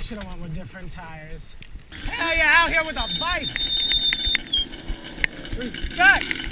should have went with different tires. Hell yeah, out here with a bike. Respect.